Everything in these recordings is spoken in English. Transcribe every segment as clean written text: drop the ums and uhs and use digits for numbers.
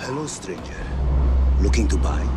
Hello, stranger. Looking to buy?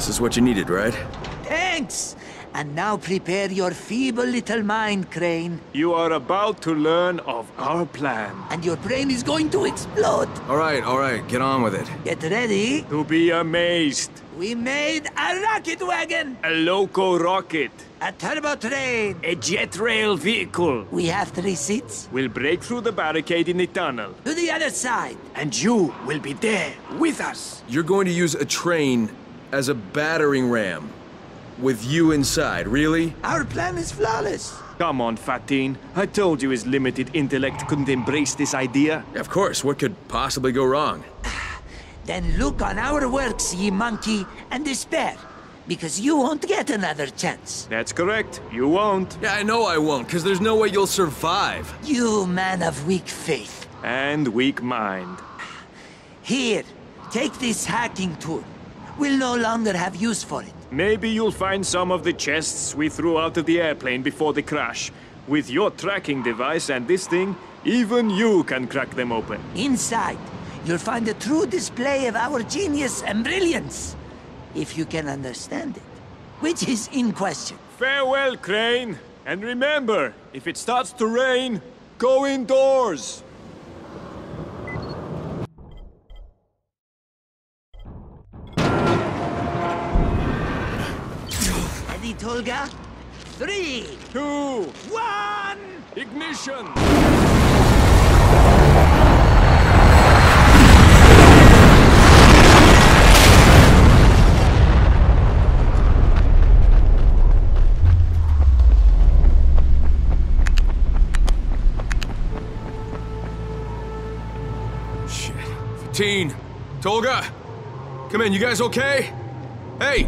This is what you needed, right? Thanks! And now prepare your feeble little mind, Crane. You are about to learn of our plan. And your brain is going to explode. All right, get on with it. Get ready. To be amazed. We made a rocket wagon. A loco rocket. A turbo train. A jet rail vehicle. We have 3 seats. We'll break through the barricade in the tunnel. To the other side. And you will be there with us. You're going to use a train as a battering ram. With you inside, really? Our plan is flawless. Come on, Fatin. I told you his limited intellect couldn't embrace this idea. Of course, what could possibly go wrong? Then look on our works, ye monkey, and despair. Because you won't get another chance. That's correct. You won't. Yeah, I know I won't, because there's no way you'll survive. You man of weak faith. And weak mind. Here, take this hacking tool. We'll no longer have use for it. Maybe you'll find some of the chests we threw out of the airplane before the crash. With your tracking device and this thing, even you can crack them open. Inside, you'll find a true display of our genius and brilliance. If you can understand it. Which is in question. Farewell, Crane. And remember, if it starts to rain, go indoors. Ready, Tolga? 3, 2, 1! ignition! Shit. Fatin! Tolga! Come in, you guys okay? Hey!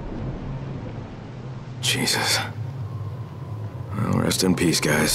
Jesus. Well, rest in peace, guys.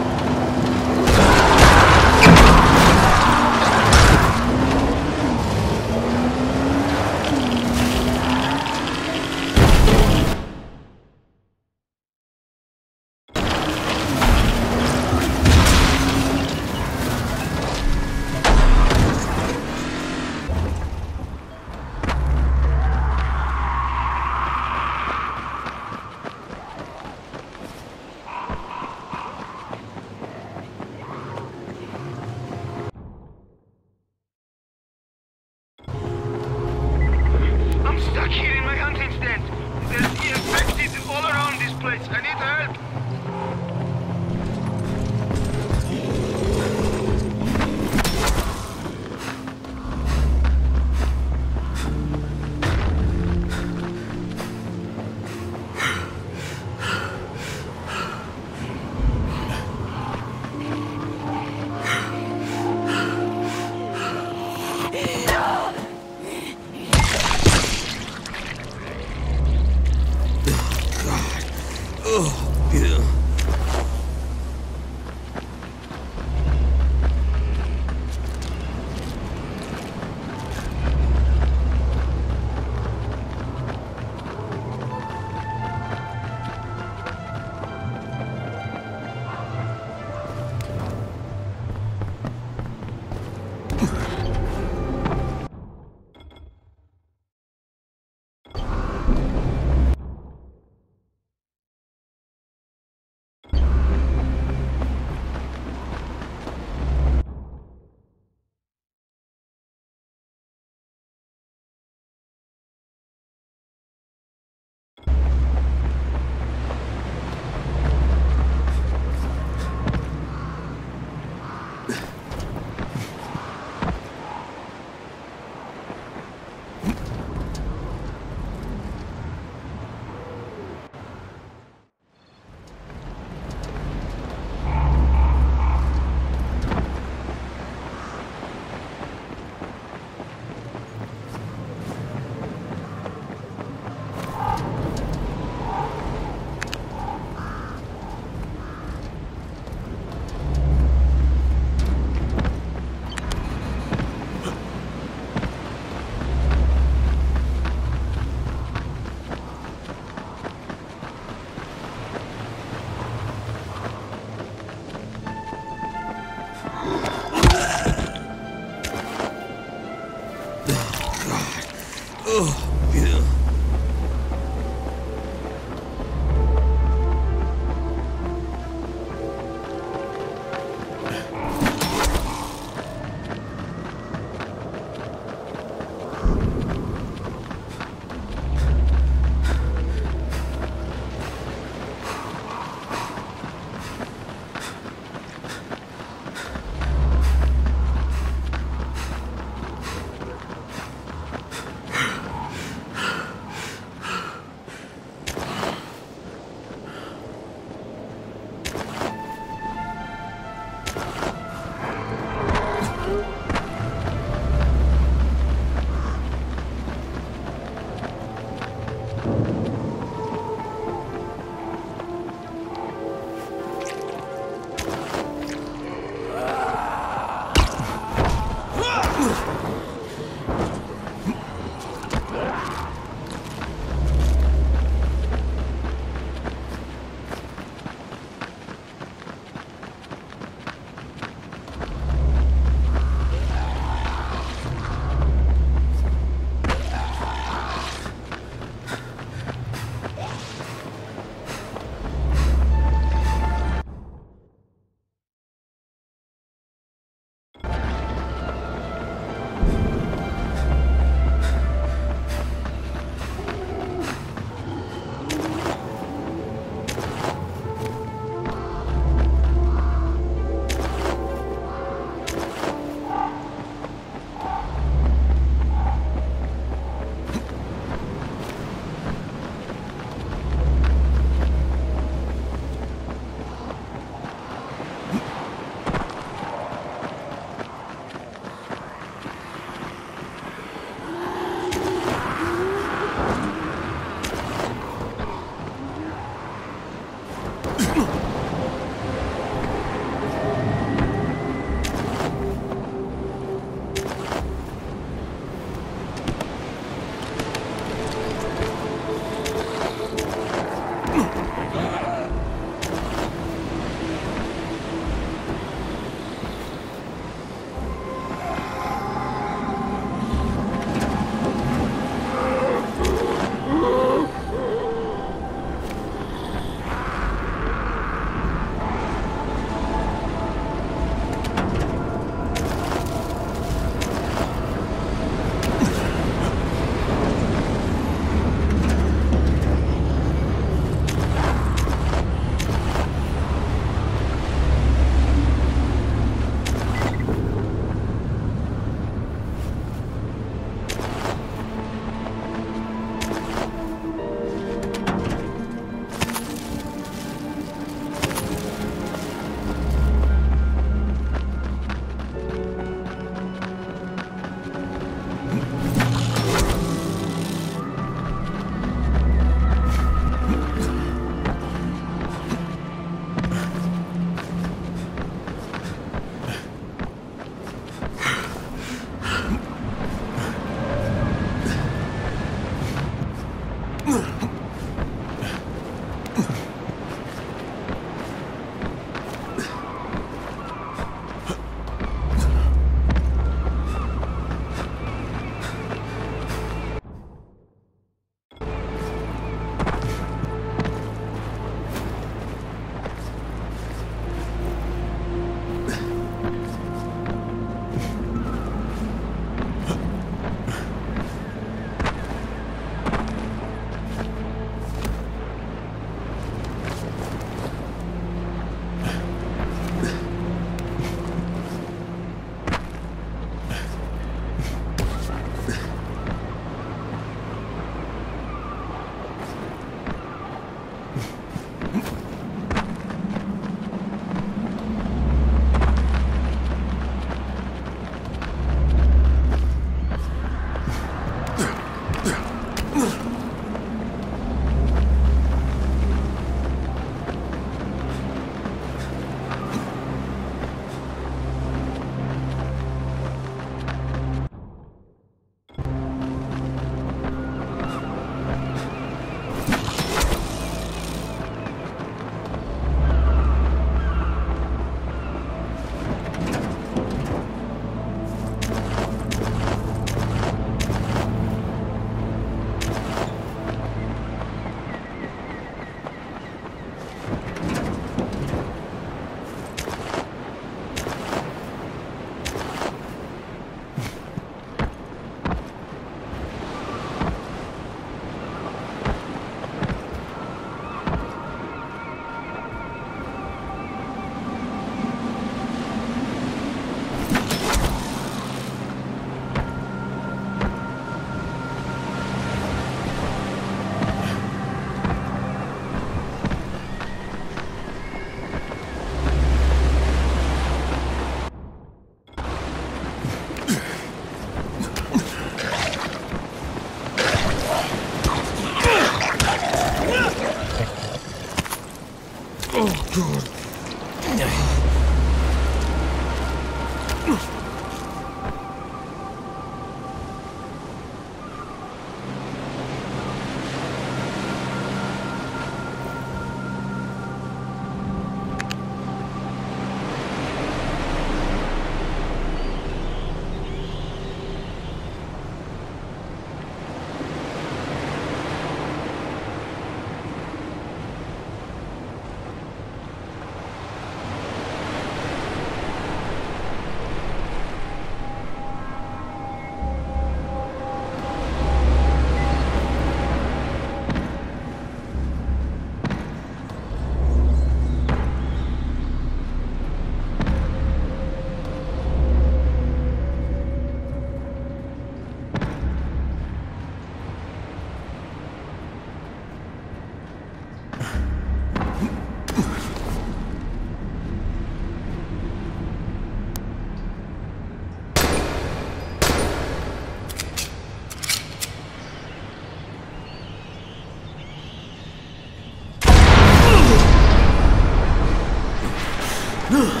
Ugh.